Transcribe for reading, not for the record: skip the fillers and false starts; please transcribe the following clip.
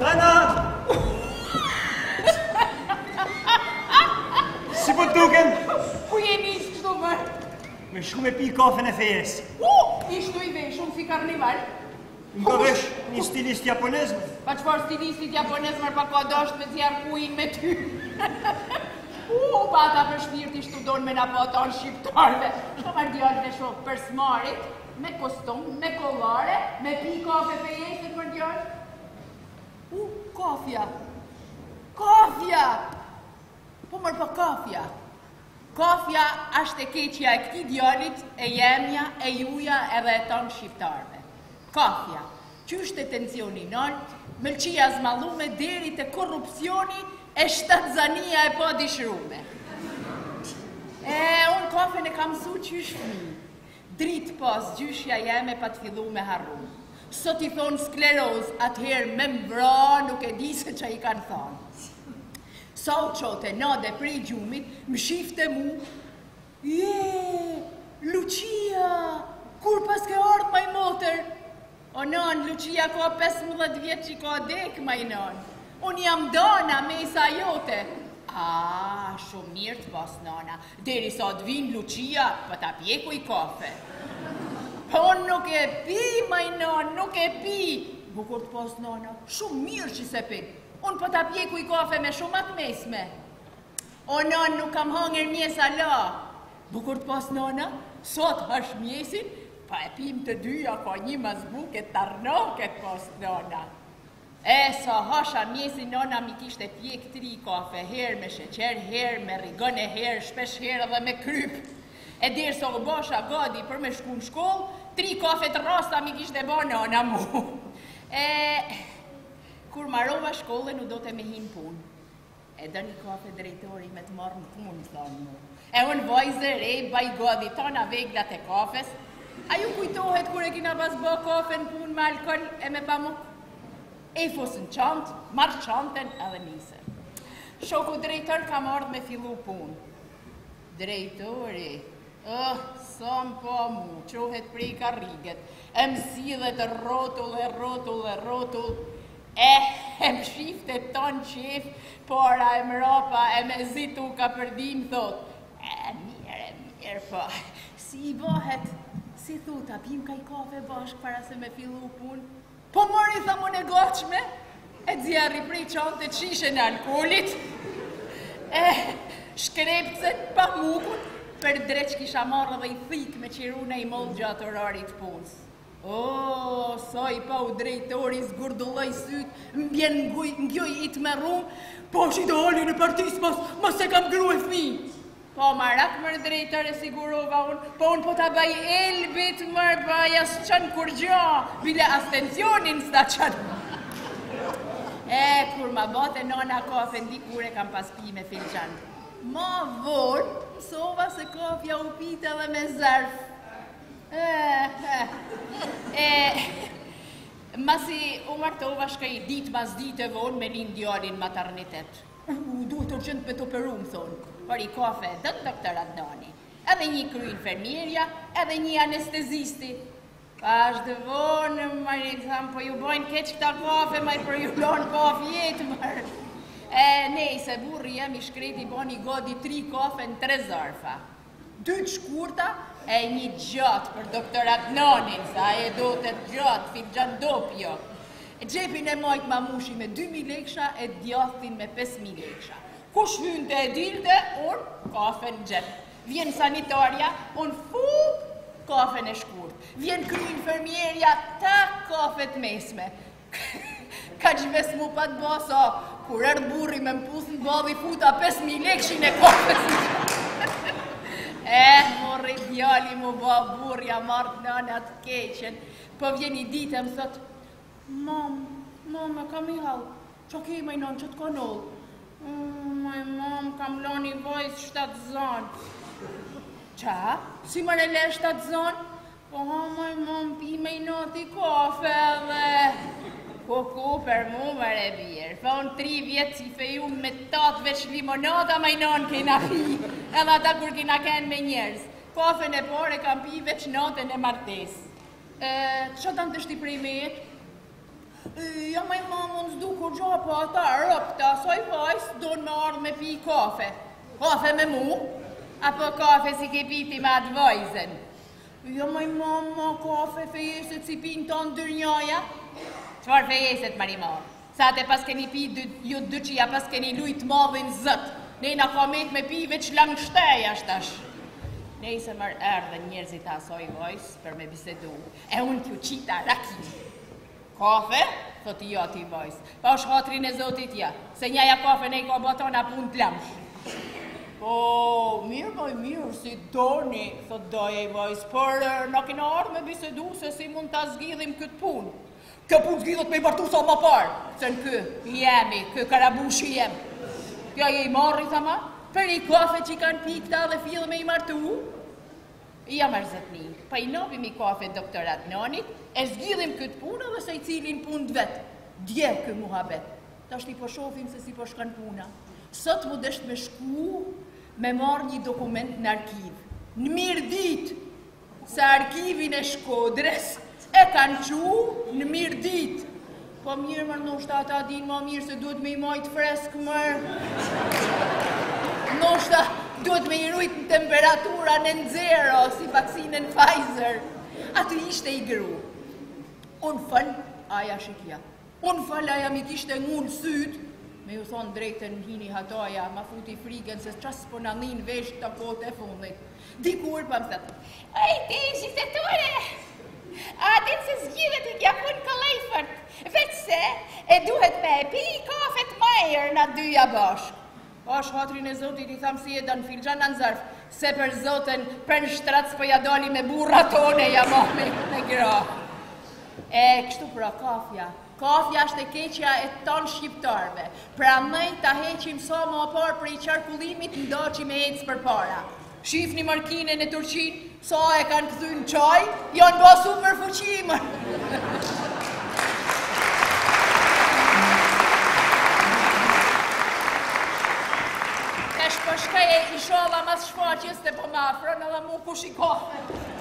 Nana! Si po duken? Ku jeni qëtu më? Me shku me pi kafen e fejes. Ishtu I veshun si karnival? Nga vesh një stilist japonez. Pa qëfar stilistit japonez mërë pa ka dasht me zjarë kujin me ty? Pata për shpirti shtudon me na pata në shqiptarëve. Shko marrë djallë dhe shok për smarit, me kostum, me kollare, me pi kafe fejesit për djallë. Kafja. Kafja! Po mërë pa kafja. Kafja është e keqja e këti djallit, e jemja, e juja edhe e tonë shqiptarëve. Kafja, qysht e tensioni nalt, mëlqia zmallume deri të korrupcioni e shtatzania e pa dishrume. Unë kafen e kam su qysh fmi. Dritë pas gjyshja jeme pa të fillu me harrum. Sot I thonë skleroz, atëherë me mbra nuk e di se që I kanë thonë. Sa u qote nade prej gjumit, më shifte mu. Lucia, kur pas ke ardhë maj motër? O non, Lucia ka 15 vjetë që ka dek, maj non. Unë jam dana me isa jote. Shumë mirë të pas nana. Deri sa të vinë Lucia, pa ta pjeku I kafe. Po unë nuk e pi, maj non, nuk e pi. Bukur të pas nana, shumë mirë që se pi. Unë pa ta pjeku I kafe me shumë atë mesme. O non, nuk kam hangër mjesa la. Bukur të pas nana, sot hash mjesin, pa e pim të dyja ka një mazbuke tarnoket pas nana. Sa hasha mjesin nana mi kishte pjek 3 kafe, herë me sheqer, herë me rigon e herë, shpesh herë dhe me kryp. E dirë sa u basha gadi për me shku në shkollë, 3 kafe të rasta mi kishte ba nana mu. Kur marrova shkollën u do të me hinë punë. E do një kafe drejtori me të marrë në punë, thonë mu. Unë vajzë rej, baj gadi tona veglat e kafes. A ju kujtohet kur e kina pas bë kafe në punë me alkohol e me pamuk? E fosën qantë, marrë qantën edhe nise. Shoku drejtor ka ardhë me fillu punë. Drejtori, sa më po mu, qohet prej karriget, e më sidhet rotull, e më shifte ton qef, para e më rapa, e me zitu ka përdim, thot, mirë, po, si I bëhet, si thuta, pim ka I kafe bashk para se me fillu punë, po mori thamon e goqme, e zjarri prej qante qishe në alkoholit, shkrepcet pa mukun, për dreq kisha marrë dhe I thik me qirune I mollë gjatë orarit punës. Sa I pa u drejtori zgurdulloj syt, mbjen ngjoj I të me rumë, po është idealin e partis, mas se kam gru e fmi. Po marak mërë drejtore sigurova unë, po unë po ta baj elbit mërë baja së qanë kur gja, bile astencionin s'ta qanë. Kur ma bote nona kafe ndikure kam pas pi me filqan. Ma vonë, sova se kafja u pita dhe me zarf. Masi u martova shkaj dit mas dite vonë me një djalin maternitet. Duhet urgjent me të operu, më thonë. Por I kafe dhe të doktorat nani. Edhe një kry infermierja, edhe një anestezisti. Ashtë vonë, mari, thamë, po ju bojnë keq këta kafe, ma I për ju lonë kafe jetë, mërë. Nej, se burri jam I shkreti boni godi 3 kafe në 3 zarfa. 2 të shkurta e një gjatë për doktorat nanin, sa e do të gjatë, filxan dopjo. Gjepin e majt mamushi me 2.000 leksha e djathin me 5.000 leksha. Kush hynte e dilte, unë kafe në gjep. Vjen sanitarja, unë fuk kafe në shkurt. Vjen kry infermierja, ta kafe të mesme. Ka gjves mu pa të basa, kur erdë burri me mpus në badhi futa 5.000 lekshin e kafes. Morri djali mu ba burja marrë nana të keqen. Po vjen I ditë e më thot, Mam, kam I halë, që ke I majnon që të konollë? Mam, kam loni vojës 7 zonë. Qa? Si mërë le 7 zonë? Po, mam, pi majnoti kafe dhe... Ku për mu mërë e birë, fa unë 3 vjetë si fejun me 8 veç limonata majnon kina pi, edhe ata kur kina ken me njerës. Kafen e pore kam pi veç natën e martes. Që të në të shti prej me jetë? Ja, maj mamë, unë s'du kur gjo po ata rëpta, soj vajs, do në me ardhë me pi kafe. Kafe me mu, apo kafe si ke piti me atë vajzen. Jo, maj mama, kafe fejeset si pinë të ndërnjoja. Qfar fejeset, Marimar? Sa te pas keni pi ju dëqia, pas keni lujt madhin zët. Nejna kamet me pi veç lang shteja shtash. Nejse mërë erdhe njerëzit asoj vojs për me bisedu. E unë t'ju qita raki. Kafe? Thot jo t'i vojs. Pa është hatrin e zotit ja. Se njaja kafe ne i ka batona pun t'lamsh. Po, mirë, si doni, thot doje i vojs. Por në kina ardhë me bisedu se si mund t'a zgjidhim këtë punë. Kjo punë zgjidhët me i bartu sa ma parë. Se në kë jemi, kë karabushi jem. Kjo je i marri, thama, për i kafe që i kanë pi këta dhe fillë me i martu. Ja mërzëtni, pa i nopim i kafe doktorat Nonit, e zgjidhim këtë punë dhe se i cilin punë të vetë. Dje kë muhabet. Ta shti po shofim se si po shkan puna. Sot mu desht me shku me marrë një dokument në arkiv. Në mirë dit, se arkivin e Shkodrës e kanë qu në mirë dit. Po mirë mërë nështë ata din ma mirë se duhet me i majtë freskë mërë. Nështë duhet me i rujtë në temperatura në zero, si vaksinën Pfizer. Aty ishte i gru. Unë fëll, aja shikja. Unë fëll, aja mi kishte ngunë sytë. Me ju thonë drejten hini hatoja, ma futi frigen se qasë po në nin vesh të kote e fundit. Dikur pa më thëtë, ej, ti shqiptare, atin se zgjidhet i kja pun këllejfërt, veç se e duhet me pi kafet majer në dyja bashkë. Ash hatrin e zotit i tham si e dan filxan në zarf, se për zoten për në shtrac për jadali me burra tone ja mohme me gra. E, kështu pra kafja. Kafja është e keqja e tonë shqiptarëve. Pra mëj ta heqim sa ma parë për i qarkullimit ndo që me ecë për para. Shifni markine në Turqin, sa e kanë këthy në qaj, janë ba super fuqimër. Shpëshkaj e ishala mas shfaqjes të po ma afrën edhe mu kush i kafe.